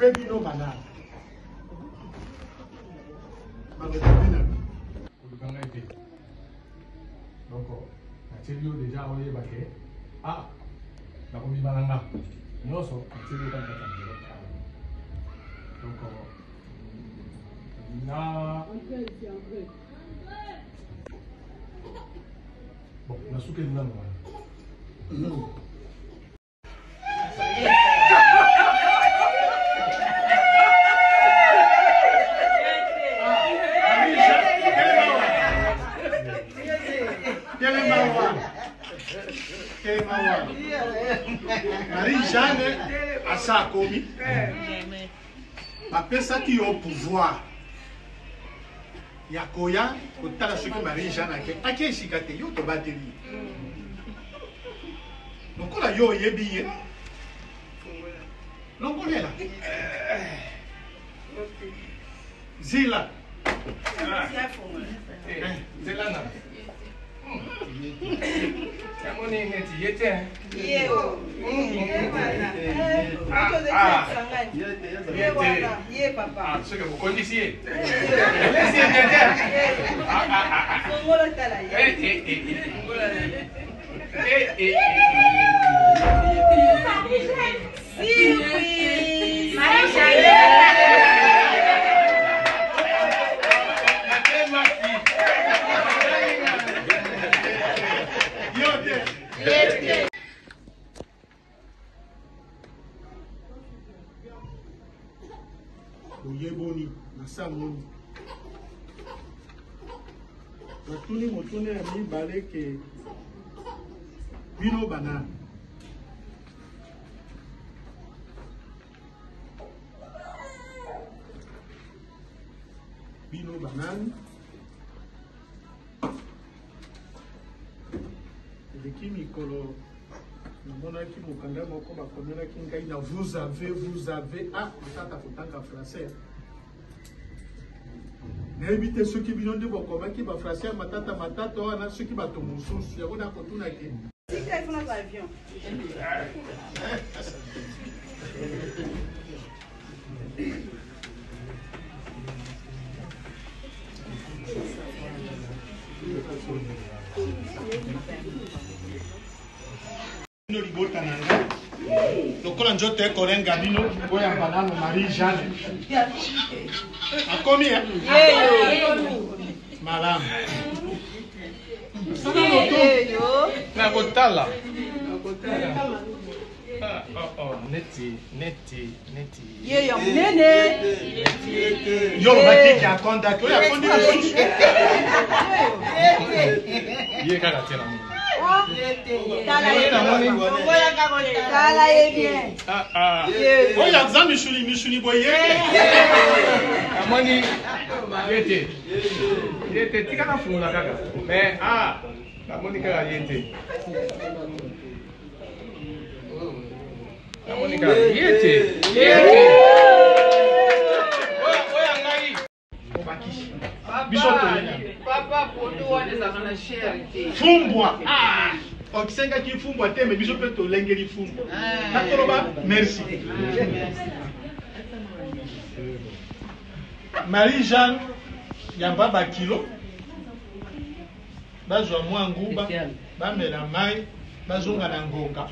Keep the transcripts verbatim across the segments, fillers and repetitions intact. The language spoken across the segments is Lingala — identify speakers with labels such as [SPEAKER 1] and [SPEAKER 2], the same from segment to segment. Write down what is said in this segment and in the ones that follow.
[SPEAKER 1] Pebino banane. Donc, la déjà on est baqué. Ah, la commis banana. Non, ça, c'est le temps de donc, na. Bon, on a souqué de là. Non. Marie-Jeanne a sa commis. Après ça qui est au pouvoir. Yakoya, au tala ce que Marie-Jeanne a fait. A qui est chicate, yo to batterie. Donc on a yo yebiye. Donc on est là. Zila. Zila na.
[SPEAKER 2] Ah, ce que vous connaissiez.
[SPEAKER 1] Oyeboni na samoni batuni motune ya mibale ke bino banane bino banane eleki mikolo namonaki mokanda moko bakomelaki ngai na vous avez vous avez ah matata kotanga français nayebi te soki bino nde bokomaki bafrançais ya matata matata wana soki bato mosusu yango nakotunaki bino libota na nga lokola nzoto ekolenga bino oya banano Marie-Jeanne akomi malamu nakotala neti neti neti
[SPEAKER 3] yeyo munene
[SPEAKER 1] yo batiki akondaki oyo akondi lisusu ye kaka te na mo
[SPEAKER 3] Tala ye bien.
[SPEAKER 1] Ah ah. Oh ya za misuli misuli boye.
[SPEAKER 2] Amoni yete. Yete tika na funa kaka. Mais ah, amoni kaka yete. Amoni kaka yete. Yete. Oya oya ngai.
[SPEAKER 1] Obakishi. Bisoto yena.
[SPEAKER 4] Papa pondo wana za kana share.
[SPEAKER 1] Fumbwa. Ah. Okisenga ki fumbwa te me biso pe to lengeli fumbwa. Nakoloba merci. Marie-Jeanne yamba ba kilo. Bazwa mwa nguba, bamela mai, bazonga na ngonga.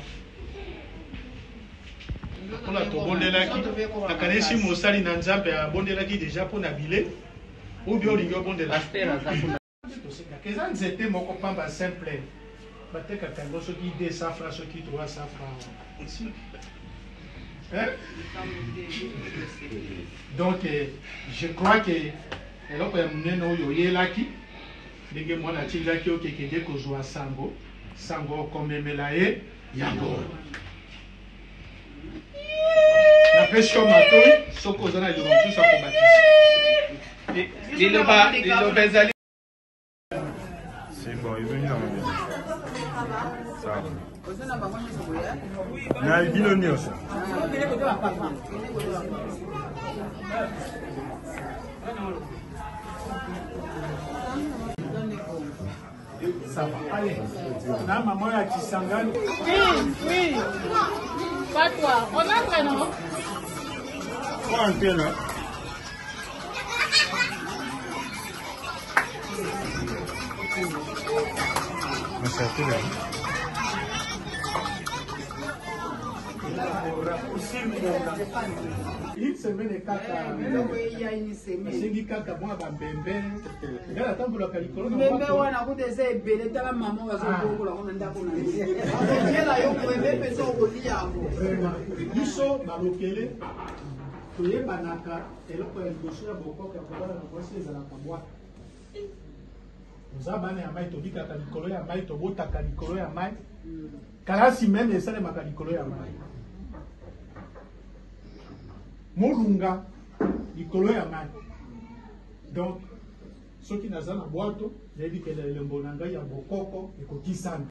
[SPEAKER 1] Pona to bondelaki, nakanesi mosali na nzambe abondelaki déjà pona bile. Ou bien olingi obondela. Keza nzete moko pamba simple. Bateka kango soki deux cents francs soki trois cents francs. Hein? Donc euh, je crois que eloko ya munene oyo yelaki ndenge mwana tilaki okekende kozwa sango sango komemela ye yango na pesho matoi soko ozana liloba mosusu akobatisa
[SPEAKER 2] liloba liloba ezali
[SPEAKER 5] c'est bon ils viennent dans ça na bino nyonso
[SPEAKER 1] ça va allez na maman ya Kisangani
[SPEAKER 3] oui oui pas toi on entre non
[SPEAKER 5] Prends un thé, là. C'est un peu là.
[SPEAKER 1] Une semaine kaka asengi kaka mwa bambembe ngala tambolaka likolo
[SPEAKER 3] mbembe wana kuti eza ebele tala mama bazobokola kuna ndako na yela yo mbembe pesa okolia yango
[SPEAKER 1] biso balokele toyebanaka eloko ya liboso ya bokoko ya kobala na mwasi ezalaka bwaka oza bana ya mai tobikaka likolo ya mai tobotaka likolo ya mai kalasi meme esalemaka likolo ya mai molunga likolo ya mai donc soki naza na bwato nayebi kele elembo na ngai ya bokoko ekokisana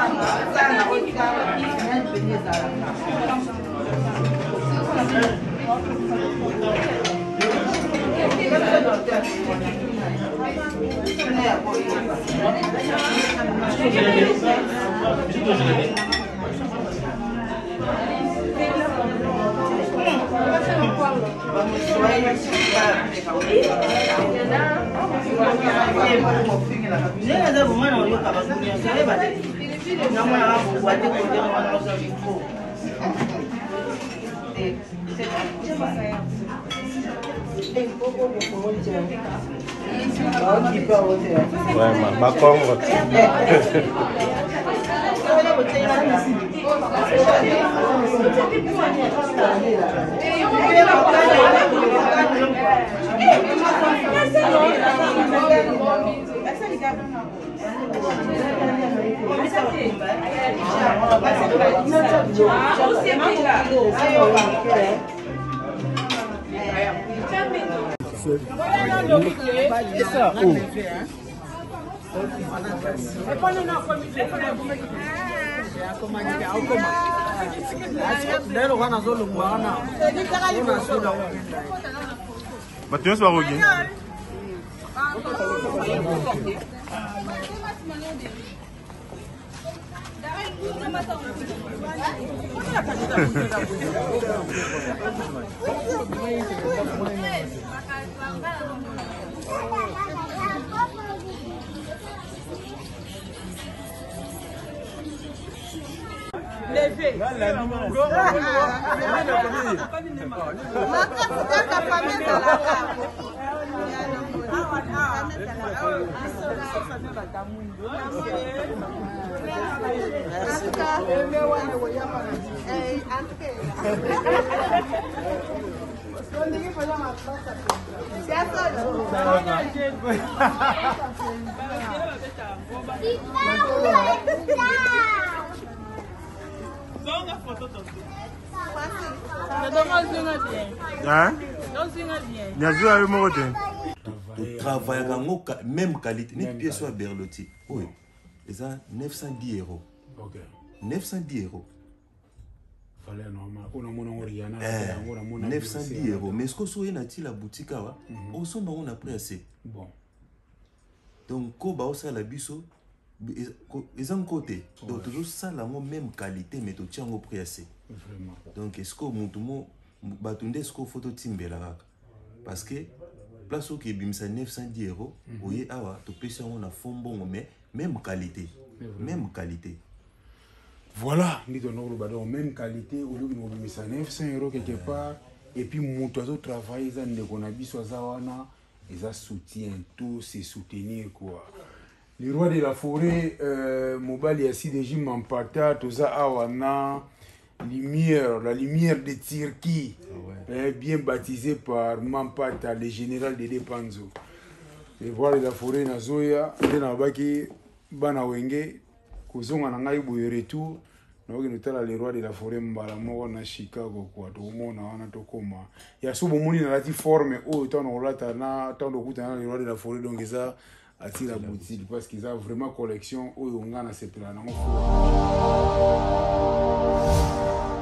[SPEAKER 5] Vraiment, ma Congo. Bato nyonso bakoki
[SPEAKER 6] travaille même qualité, ni pièce à Berlotti. Oui, ils ont neuf cent dix euros.
[SPEAKER 7] Ok.
[SPEAKER 6] neuf cent dix euros.
[SPEAKER 7] Fallait normal. On a mon oriana.
[SPEAKER 6] neuf cent dix euros. Mais ce que soit nati la boutique là, on s'en va on a pris assez.
[SPEAKER 7] Bon.
[SPEAKER 6] Donc quand bah ça la biso, ils ont côté. Donc toujours ça la même qualité, mais tu tiens au prix assez.
[SPEAKER 7] Vraiment.
[SPEAKER 6] Donc est-ce que mon tout monde batunde est-ce que photo timbe là parce que place où qui bimsa neuf cent dix euros, oui awa tu peux on a fond bon mais même qualité, même qualité.
[SPEAKER 7] Voilà, nous avons même qualité, au lieu de bimsa neuf cents euros quelque part, et puis mon oiseau travail ils ont des conabis soit zawana, ils ont soutien tout c'est soutenir quoi. Le roi de la forêt, euh, mobile ici déjà m'empata tout ça awana. Lumière, la lumière de Turquie, ah ouais. Bien baptisée par Mampata, le général de Depanzo. Et voilà la forêt Nazoya, et na baki bana wenge, kozonga na ngai boye retour, na oki notala le roi de la forêt mbala moko na Chicago quoi, to mona wana to koma. Ya subo moni na lati forme o tano olata na tano kuta na le roi de la forêt donc ça attire la boutique parce qu'ils ont vraiment collection o ngana sepela na ngo.